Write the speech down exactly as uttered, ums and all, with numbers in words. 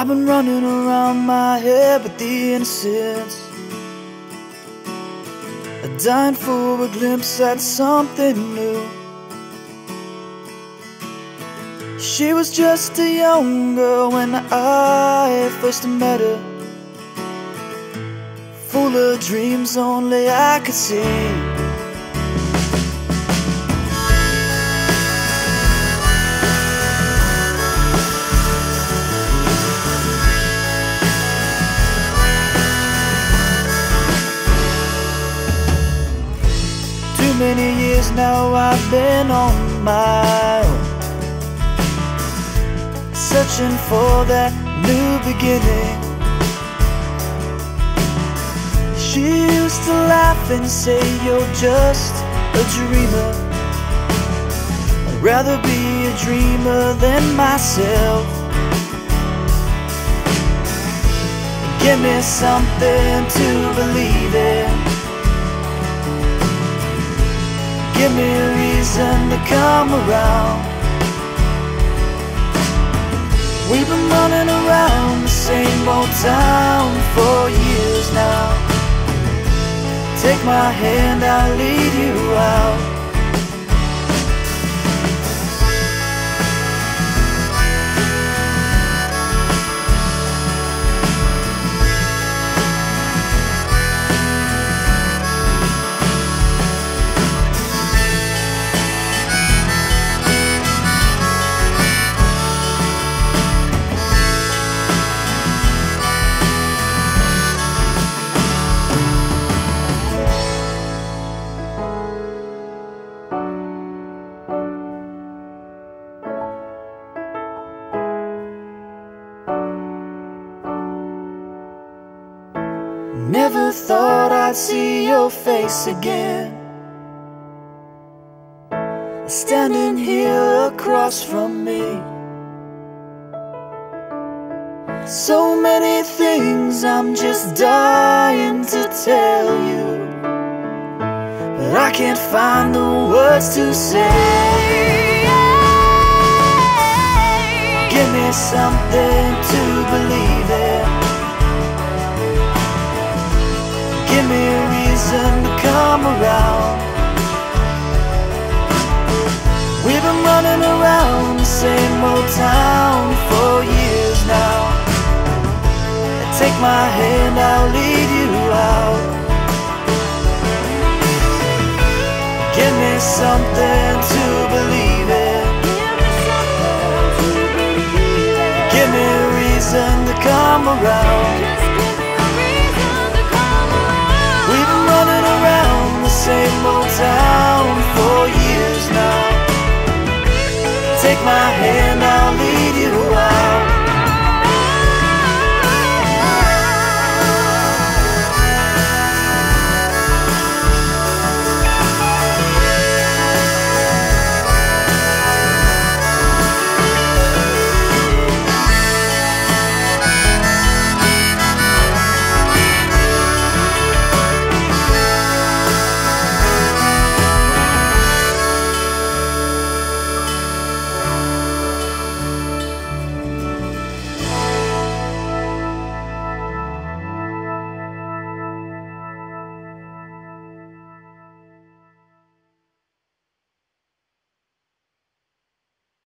I've been running around my head with the innocence, dying for a glimpse at something new. She was just a young girl when I first met her, full of dreams only I could see. Too many years now I've been on my own, searching for that new beginning. She used to laugh and say, you're just a dreamer. I'd rather be a dreamer than myself. Give me something to believe in, give me a reason to come around. We've been running around the same old town for years now. Take my hand, I'll lead you out. Never thought I'd see your face again, standing here across from me. So many things I'm just dying to tell you, but I can't find the words to say. Give me something to believe in, give me a reason to come around. We've been running around the same old town for years now. Take my hand, I'll lead you out. Give me something to believe in, give me a reason to come around. We've been running around the same old town for years now. Take my hand, I'll lead